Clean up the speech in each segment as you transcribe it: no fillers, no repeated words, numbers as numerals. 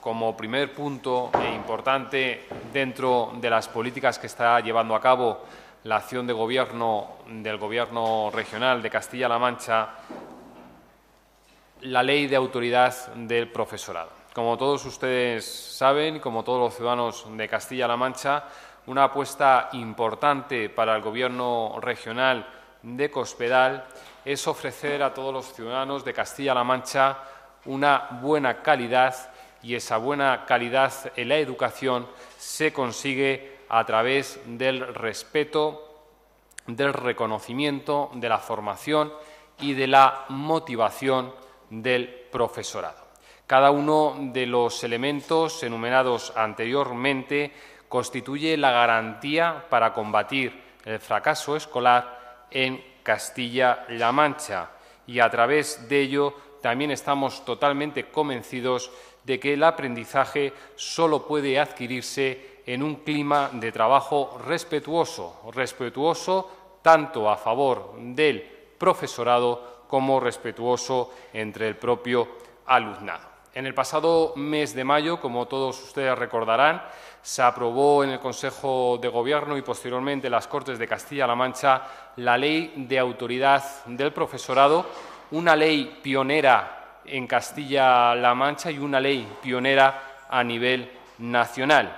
como primer punto importante dentro de las políticas que está llevando a cabo la acción de gobierno del Gobierno regional de Castilla-La Mancha, la Ley de Autoridad del Profesorado. Como todos ustedes saben, como todos los ciudadanos de Castilla-La Mancha, una apuesta importante para el Gobierno regional de Cospedal es ofrecer a todos los ciudadanos de Castilla-La Mancha una buena calidad, y esa buena calidad en la educación se consigue a través del respeto, del reconocimiento, de la formación y de la motivación del profesorado. Cada uno de los elementos enumerados anteriormente constituye la garantía para combatir el fracaso escolar en Castilla-La Mancha, y a través de ello también estamos totalmente convencidos de que el aprendizaje solo puede adquirirse en un clima de trabajo respetuoso tanto a favor del profesorado como respetuoso entre el propio alumnado. En el pasado mes de mayo, como todos ustedes recordarán, se aprobó en el Consejo de Gobierno y posteriormente en las Cortes de Castilla-La Mancha la Ley de Autoridad del Profesorado, una ley pionera en Castilla-La Mancha y una ley pionera a nivel nacional.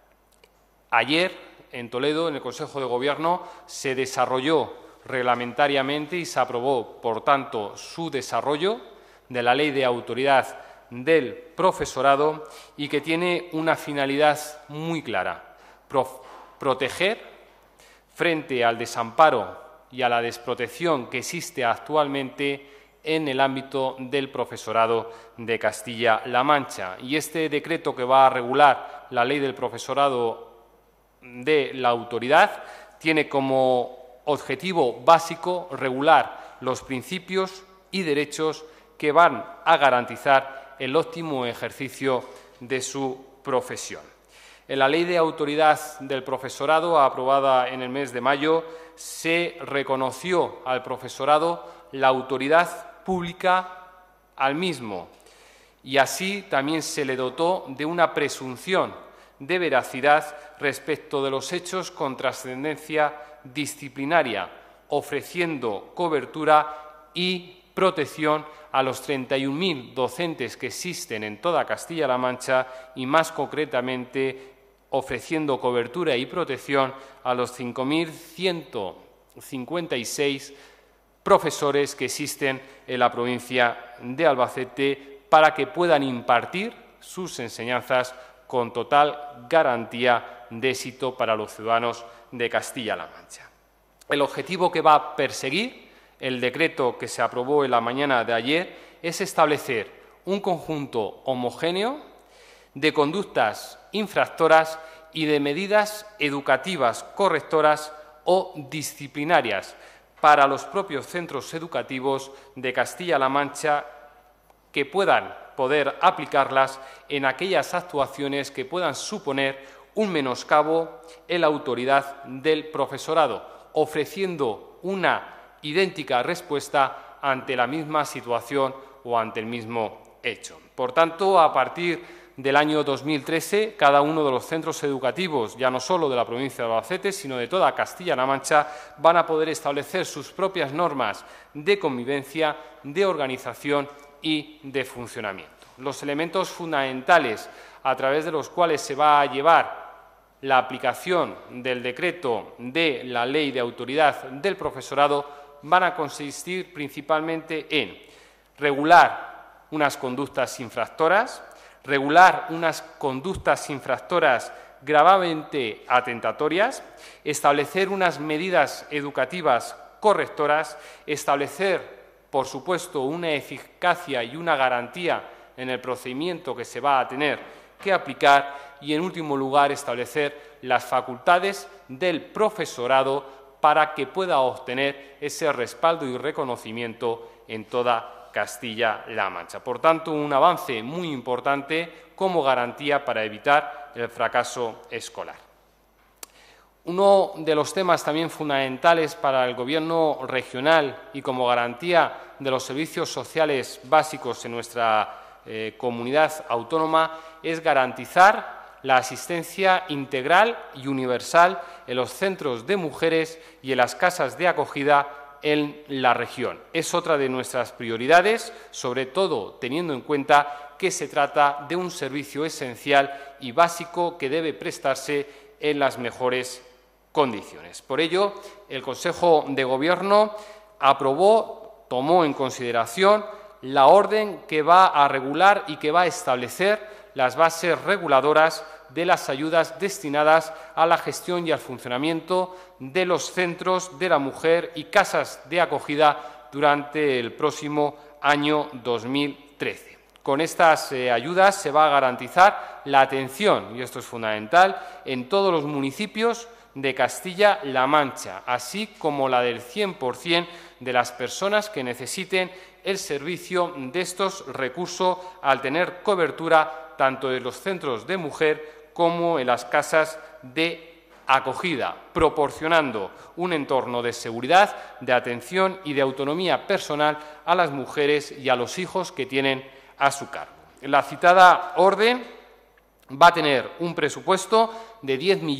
Ayer, en Toledo, en el Consejo de Gobierno, se desarrolló reglamentariamente y se aprobó, por tanto, su desarrollo de la Ley de Autoridad del Profesorado, y que tiene una finalidad muy clara: proteger frente al desamparo y a la desprotección que existe actualmente en el ámbito del profesorado de Castilla-La Mancha. Y este decreto que va a regular la Ley del Profesorado de la Autoridad tiene como objetivo básico regular los principios y derechos que van a garantizar el óptimo ejercicio de su profesión. En la Ley de Autoridad del Profesorado, aprobada en el mes de mayo, se reconoció al profesorado la autoridad pública al mismo, y así también se le dotó de una presunción de veracidad respecto de los hechos con trascendencia disciplinaria, ofreciendo cobertura y protección a los 31.000 docentes que existen en toda Castilla-La Mancha y, más concretamente, ofreciendo cobertura y protección a los 5.156 profesores que existen en la provincia de Albacete para que puedan impartir sus enseñanzas con total garantía de éxito para los ciudadanos de Castilla-La Mancha. El objetivo que va a perseguir el decreto que se aprobó en la mañana de ayer es establecer un conjunto homogéneo de conductas infractoras y de medidas educativas correctoras o disciplinarias para los propios centros educativos de Castilla-La Mancha, que puedan poder aplicarlas en aquellas actuaciones que puedan suponer un menoscabo en la autoridad del profesorado, ofreciendo una idéntica respuesta ante la misma situación o ante el mismo hecho. Por tanto, a partir del año 2013, cada uno de los centros educativos, ya no solo de la provincia de Albacete, sino de toda Castilla-La Mancha, van a poder establecer sus propias normas de convivencia, de organización y de funcionamiento. Los elementos fundamentales a través de los cuales se va a llevar la aplicación del decreto de la Ley de Autoridad del Profesorado van a consistir principalmente en regular unas conductas infractoras, regular unas conductas infractoras gravemente atentatorias, establecer unas medidas educativas correctoras, establecer, por supuesto, una eficacia y una garantía en el procedimiento que se va a tener que aplicar y, en último lugar, establecer las facultades del profesorado para que pueda obtener ese respaldo y reconocimiento en toda Castilla-La Mancha. Por tanto, un avance muy importante como garantía para evitar el fracaso escolar. Uno de los temas también fundamentales para el Gobierno regional y como garantía de los servicios sociales básicos en nuestra comunidad autónoma es garantizar la asistencia integral y universal en los centros de mujeres y en las casas de acogida en la región. Es otra de nuestras prioridades, sobre todo teniendo en cuenta que se trata de un servicio esencial y básico que debe prestarse en las mejores condiciones. Por ello, el Consejo de Gobierno tomó en consideración la orden que va a regular y que va a establecer las bases reguladoras de las ayudas destinadas a la gestión y al funcionamiento de los centros de la mujer y casas de acogida durante el próximo año 2013. Con estas ayudas se va a garantizar la atención, y esto es fundamental, en todos los municipios de Castilla-La Mancha, así como la del 100% de las personas que necesiten el servicio de estos recursos al tener cobertura tanto en los centros de mujer como en las casas de acogida, proporcionando un entorno de seguridad, de atención y de autonomía personal a las mujeres y a los hijos que tienen a su cargo. La citada orden va a tener un presupuesto de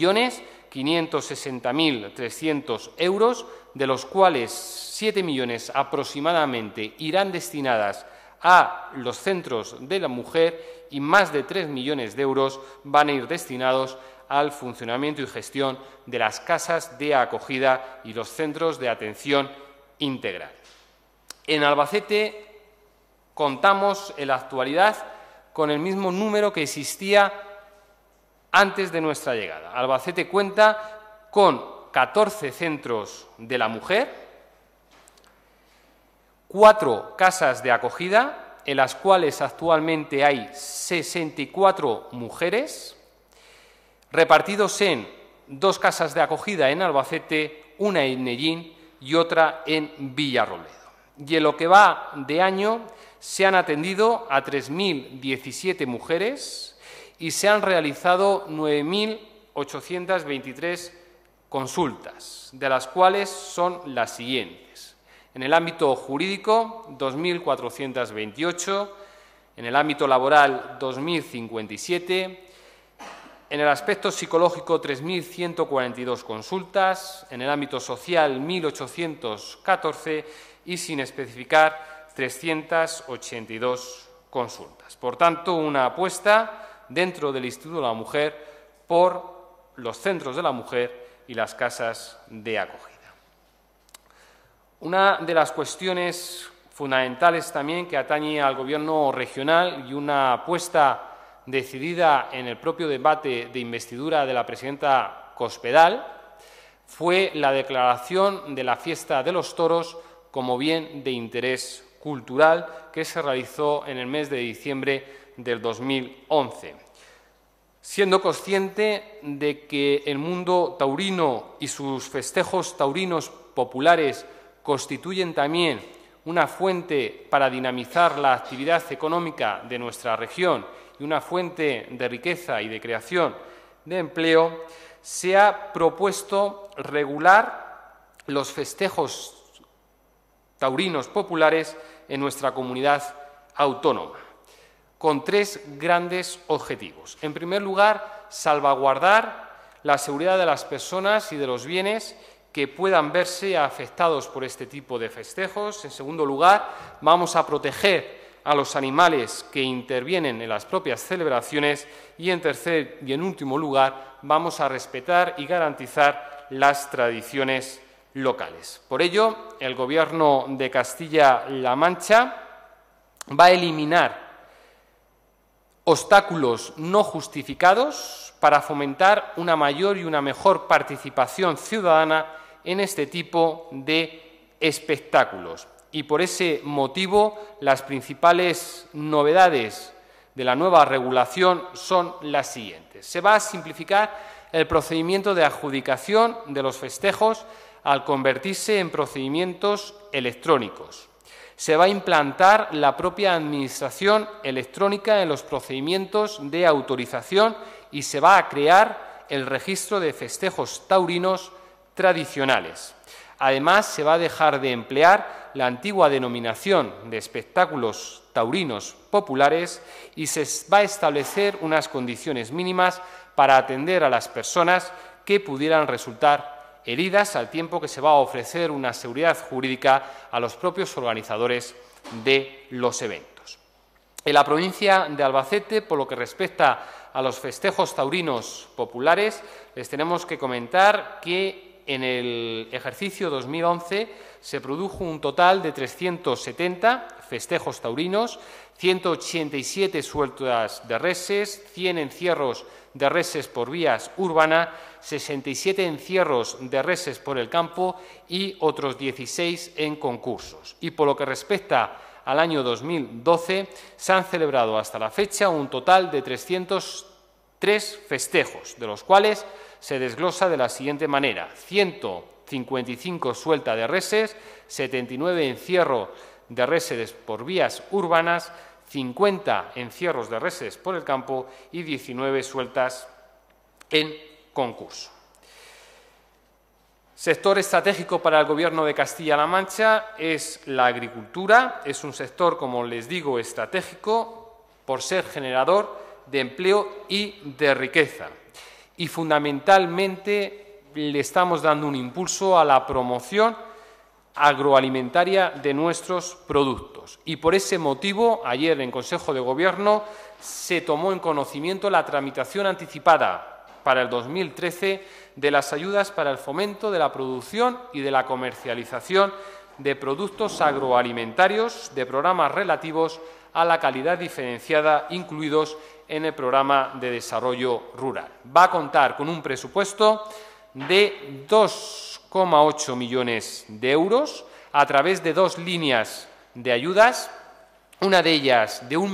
10.560.300 euros, de los cuales 7 millones aproximadamente irán destinadas a los centros de la mujer y más de 3 millones de euros van a ir destinados al funcionamiento y gestión de las casas de acogida y los centros de atención integral. En Albacete contamos en la actualidad con el mismo número que existía antes de nuestra llegada. Albacete cuenta con 14 centros de la mujer, 4 casas de acogida, en las cuales actualmente hay 64 mujeres, repartidos en 2 casas de acogida en Albacete, una en Nellín y otra en Villarrobledo. Y en lo que va de año se han atendido a 3.017 mujeres y se han realizado 9.823 consultas, de las cuales son las siguientes. En el ámbito jurídico, 2.428, en el ámbito laboral, 2.057, en el aspecto psicológico, 3.142 consultas, en el ámbito social, 1.814 y, sin especificar, 382 consultas. Por tanto, una apuesta dentro del Instituto de la Mujer por los centros de la mujer y las casas de acogida. Una de las cuestiones fundamentales también que atañe al Gobierno regional y una apuesta decidida en el propio debate de investidura de la presidenta Cospedal fue la declaración de la fiesta de los toros como bien de interés cultural que se realizó en el mes de diciembre del 2011. Siendo consciente de que el mundo taurino y sus festejos taurinos populares constituyen también una fuente para dinamizar la actividad económica de nuestra región y una fuente de riqueza y de creación de empleo, se ha propuesto regular los festejos taurinos populares en nuestra comunidad autónoma, con 3 grandes objetivos. En primer lugar, salvaguardar la seguridad de las personas y de los bienes que puedan verse afectados por este tipo de festejos. En segundo lugar, vamos a proteger a los animales que intervienen en las propias celebraciones. Y en tercer y en último lugar, vamos a respetar y garantizar las tradiciones locales. Por ello, el Gobierno de Castilla-La Mancha va a eliminar obstáculos no justificados para fomentar una mayor y una mejor participación ciudadana en este tipo de espectáculos. Y por ese motivo, las principales novedades de la nueva regulación son las siguientes. Se va a simplificar el procedimiento de adjudicación de los festejos al convertirse en procedimientos electrónicos. Se va a implantar la propia administración electrónica en los procedimientos de autorización y se va a crear el registro de festejos taurinos tradicionales. Además, se va a dejar de emplear la antigua denominación de espectáculos taurinos populares y se va a establecer unas condiciones mínimas para atender a las personas que pudieran resultar heridas, al tiempo que se va a ofrecer una seguridad jurídica a los propios organizadores de los eventos. En la provincia de Albacete, por lo que respecta a los festejos taurinos populares, les tenemos que comentar que en el ejercicio 2011 se produjo un total de 370 festejos taurinos, 187 sueltas de reses, 100 encierros de reses por vías urbanas, 67 encierros de reses por el campo y otros 16 en concursos. Y por lo que respecta al año 2012, se han celebrado hasta la fecha un total de 303 festejos, de los cuales se desglosa de la siguiente manera: 155 suelta de reses, 79 encierro de reses por vías urbanas, 50 encierros de reses por el campo y 19 sueltas en concurso. Sector estratégico para el Gobierno de Castilla-La Mancha es la agricultura. Es un sector, como les digo, estratégico por ser generador de empleo y de riqueza. Y fundamentalmente le estamos dando un impulso a la promoción agroalimentaria de nuestros productos. Y por ese motivo, ayer en Consejo de Gobierno se tomó en conocimiento la tramitación anticipada para el 2013 de las ayudas para el fomento de la producción y de la comercialización de productos agroalimentarios de programas relativos a la calidad diferenciada incluidos en el Programa de Desarrollo Rural. Va a contar con un presupuesto de 2,8 millones de euros a través de dos líneas de ayudas, una de ellas de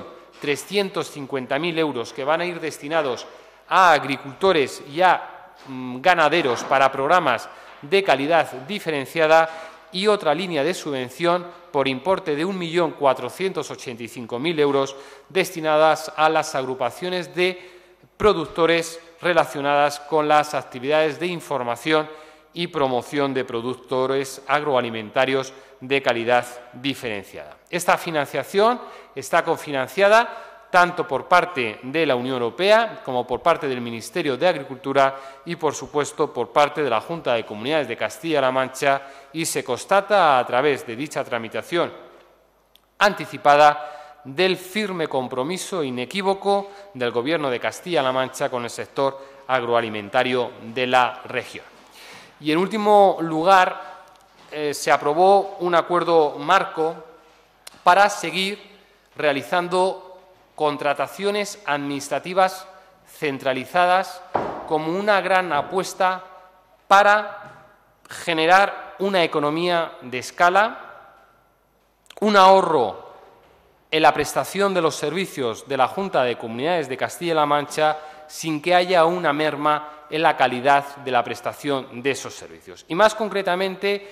1.350.000 euros que van a ir destinados a agricultores y a ganaderos para programas de calidad diferenciada, y otra línea de subvención por importe de 1.485.000 euros destinadas a las agrupaciones de productores relacionadas con las actividades de información y promoción de productores agroalimentarios de calidad diferenciada. Esta financiación está cofinanciada tanto por parte de la Unión Europea como por parte del Ministerio de Agricultura y, por supuesto, por parte de la Junta de Comunidades de Castilla-La Mancha, y se constata a través de dicha tramitación anticipada del firme compromiso inequívoco del Gobierno de Castilla-La Mancha con el sector agroalimentario de la región. Y, en último lugar, se aprobó un acuerdo marco para seguir realizando contrataciones administrativas centralizadas como una gran apuesta para generar una economía de escala, un ahorro en la prestación de los servicios de la Junta de Comunidades de Castilla-La Mancha sin que haya una merma en la calidad de la prestación de esos servicios. Y más concretamente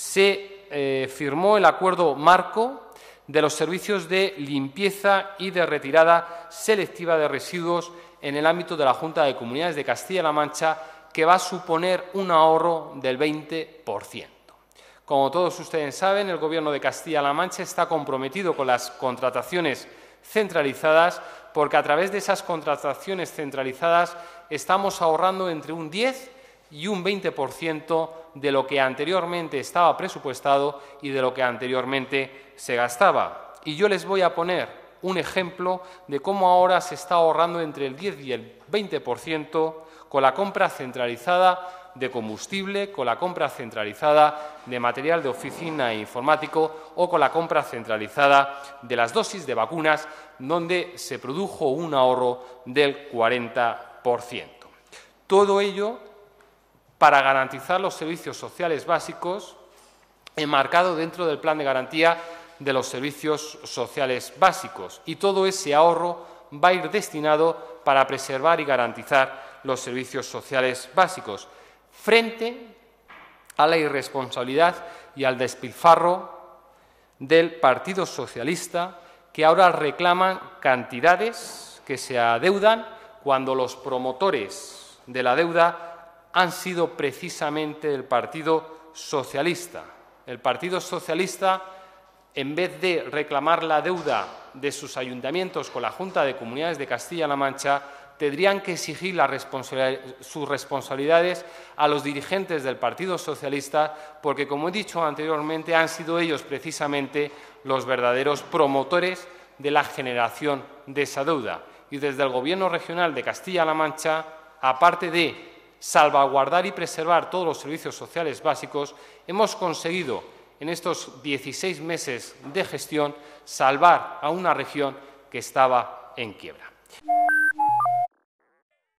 se firmó el acuerdo marco de los servicios de limpieza y de retirada selectiva de residuos en el ámbito de la Junta de Comunidades de Castilla-La Mancha, que va a suponer un ahorro del 20%. Como todos ustedes saben, el Gobierno de Castilla-La Mancha está comprometido con las contrataciones centralizadas, porque a través de esas contrataciones centralizadas estamos ahorrando entre un 10 y un 20% de lo que anteriormente estaba presupuestado y de lo que anteriormente se gastaba. Y yo les voy a poner un ejemplo de cómo ahora se está ahorrando entre el 10 y el 20% con la compra centralizada de combustible, con la compra centralizada de material de oficina e informático o con la compra centralizada de las dosis de vacunas, donde se produjo un ahorro del 40%. Todo ello para garantizar los servicios sociales básicos enmarcado dentro del Plan de Garantía de los Servicios Sociales Básicos, y todo ese ahorro va a ir destinado para preservar y garantizar los servicios sociales básicos frente a la irresponsabilidad y al despilfarro del Partido Socialista, que ahora reclaman cantidades que se adeudan cuando los promotores de la deuda han sido precisamente el Partido Socialista. El Partido Socialista, en vez de reclamar la deuda de sus ayuntamientos con la Junta de Comunidades de Castilla-La Mancha, tendrían que exigir sus responsabilidades a los dirigentes del Partido Socialista, porque, como he dicho anteriormente, han sido ellos precisamente los verdaderos promotores de la generación de esa deuda. Y desde el Gobierno regional de Castilla-La Mancha, aparte de salvaguardar y preservar todos los servicios sociales básicos, hemos conseguido en estos 16 meses de gestión salvar a una región que estaba en quiebra.